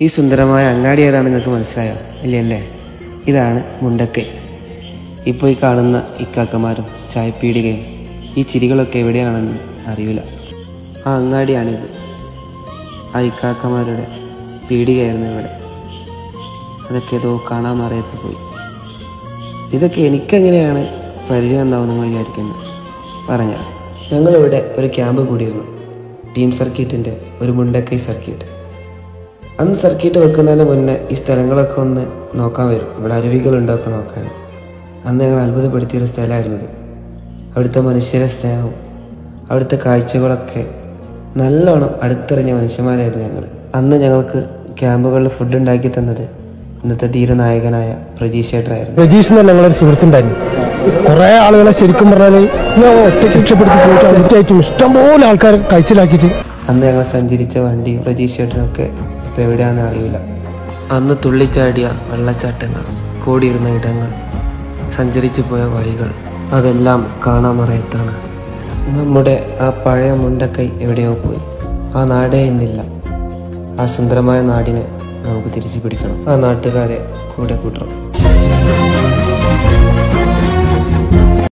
ഈ സുന്ദരമായ അങ്ങാടി ഏതാ നിങ്ങൾക്ക് മനസ്സിലായോ? ഇല്ലല്ലേ? ഇതാണ് മുണ്ടക്കൈ. ഇപ്പോൾ ഈ കാണുന്ന ഇക്കാക്കമാരും ചായപ്പീടികയും ഈ ചിരികളൊക്കെ എവിടെയാണെന്ന് അറിയില്ല. ആ അങ്ങാടിയാണിത്. ആ ഇക്കാക്കമാരുടെ പീടികയായിരുന്നു ഇവിടെ. അതൊക്കെ ഏതോ കാണാൻ മറയത്ത് പോയി. ഇതൊക്കെ എനിക്കെങ്ങനെയാണ് പരിചയം എന്താവുമെന്ന് വിചാരിക്കുന്നത്. പറഞ്ഞാൽ ഞങ്ങളിവിടെ ഒരു ക്യാമ്പ് കൂടിയിരുന്നു. ടീം സർക്യൂട്ടിൻ്റെ ഒരു മുണ്ടക്കൈ സർക്യൂട്ട്. അന്ന് സർക്യൂട്ട് വെക്കുന്നതിന് മുന്നേ ഈ സ്ഥലങ്ങളൊക്കെ ഒന്ന് നോക്കാൻ വരും. ഇവിടെ അരുവികളുണ്ടൊക്കെ നോക്കാൻ. അന്ന് ഞങ്ങൾ അത്ഭുതപ്പെടുത്തിയൊരു സ്ഥലമായിരുന്നത്. അവിടുത്തെ മനുഷ്യരെ സ്നേഹവും അവിടുത്തെ കാഴ്ചകളൊക്കെ നല്ലോണം അടുത്തെറിഞ്ഞ മനുഷ്യന്മാരായിരുന്നു ഞങ്ങൾ. അന്ന് ഞങ്ങൾക്ക് ക്യാമ്പുകളിൽ ഫുഡ് ഉണ്ടാക്കി തന്നത് ഇന്നത്തെ ധീരനായകനായ പ്രജീഷ് ചേട്ടനായിരുന്നു. പ്രജീഷ് എന്ന് ഞങ്ങളൊരു സുഹൃത്തുണ്ടായിരുന്നു. കുറേ ആളുകളെ ശരിക്കും പറഞ്ഞാൽ ഞാൻ ഒറ്റയ്ക്ക് രക്ഷപ്പെടുത്തി പോയിട്ട് അതിറ്റായിട്ടും ഇഷ്ടംപോലെ ആൾക്കാരെ കഴിച്ചിലാക്കിയിട്ട് അന്ന് ഞങ്ങൾ സഞ്ചരിച്ച വണ്ടിയും പ്രജീഷ് ചേട്ടനൊക്കെ ഇപ്പം എവിടെയാണെന്ന് അറിയില്ല. അന്ന് തുള്ളിച്ചാടിയ വെള്ളച്ചാട്ടങ്ങൾ, കൂടിയിരുന്ന ഇടങ്ങൾ, സഞ്ചരിച്ചു പോയ വഴികൾ, അതെല്ലാം കാണാൻ മറയത്താണ്. നമ്മുടെ ആ പഴയ മുണ്ടക്കൈ എവിടെയോ പോയി. ആ നാടേ ഇന്നില്ല. ആ സുന്ദരമായ നാടിനെ നമുക്ക് തിരിച്ചു പിടിക്കണം. ആ നാട്ടുകാരെ കൂടെ കൂട്ടണം.